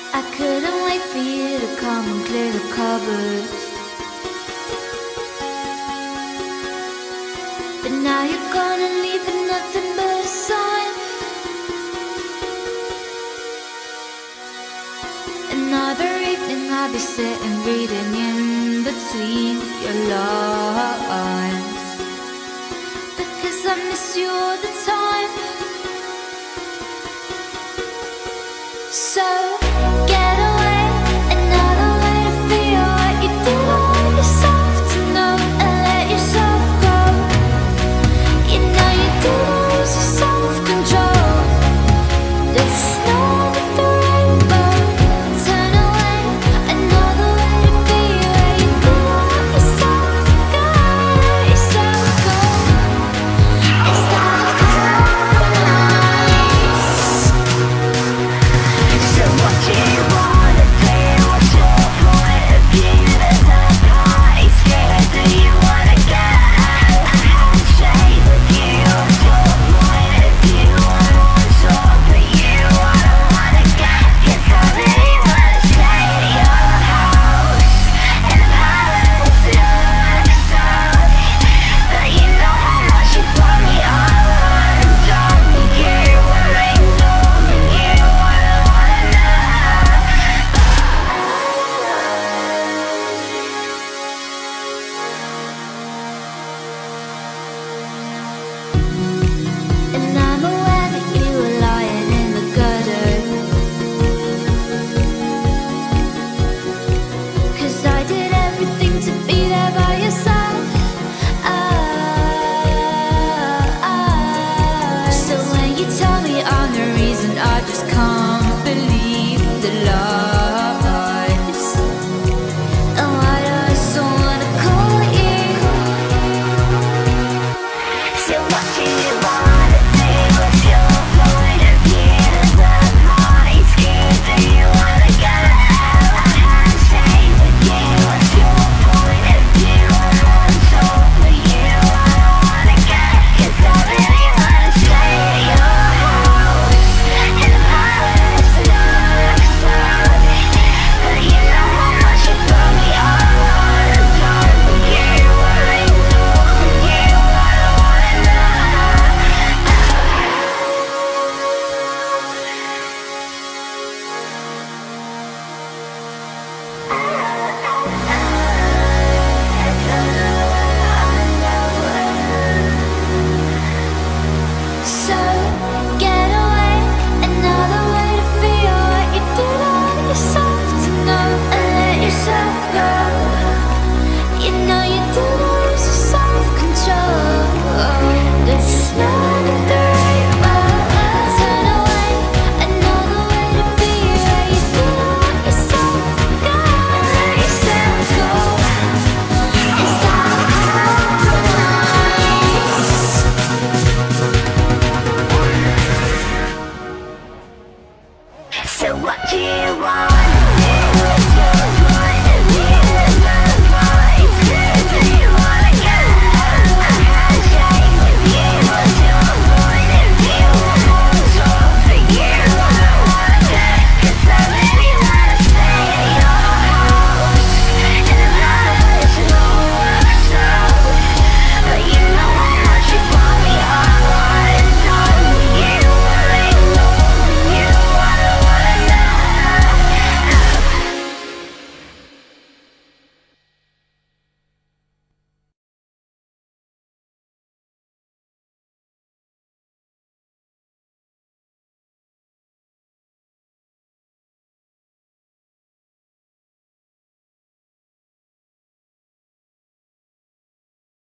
I couldn't wait for you to come and clear the cupboards, but now you're gone and leaving nothing but a sign. Another evening I'll be sitting reading in between your lines, because I miss you all the time. So get away, another way to feel what you did all yourself to know and let yourself go. You know you did lose your self-control. There's no under the rainbow. Turn away, another way to be where you did all yourself to go. Let yourself go. Is that so what do you wanna do? What's your point of view? There's no point. Scared, do you wanna get a handshake with you? What's your point of view? I wanna talk for you. I don't wanna get, 'cause I really wanna stay at your house in the palace next time. But you know how much you brought me all undone. You were ignoring you. I don't wanna know. And I'm aware that you were lying in the gutter, 'cause I did everything to be there by your side. So when you tell me I'm the reason, I just can't believe the lies. And why do I so wanna call you? So what do you wanna do? What's your point of view? There's no point. Scared, do you wanna get a handshake with you? What's your point of view? I wanna talk for you. I don't wanna get, 'cause I really wanna stay at your house in the palace next time. But you know how much you brought me all undone. You were ignoring you. I don't wanna know. So get away, another way to feel what you did all yourself to know and let yourself go. You know you did lose your self-control. There's no under the rainbow. Turn away, another way to be where you did all yourself to go. Let yourself go. Is that compromise? So what do you want?